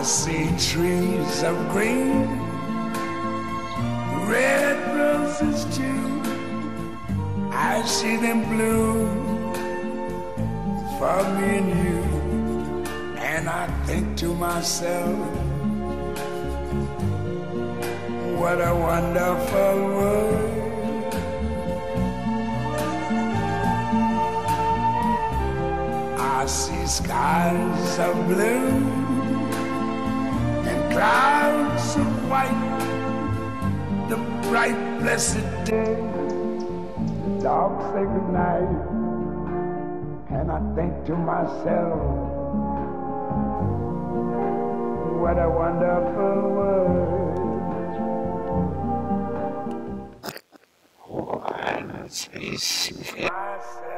see trees of green, red roses too. I see them bloom for me and you. And I think to myself, what a wonderful world. I see skies of blue and clouds of white, the bright blessed day, the dark sacred night. And I think to myself, what a wonderful world. Once we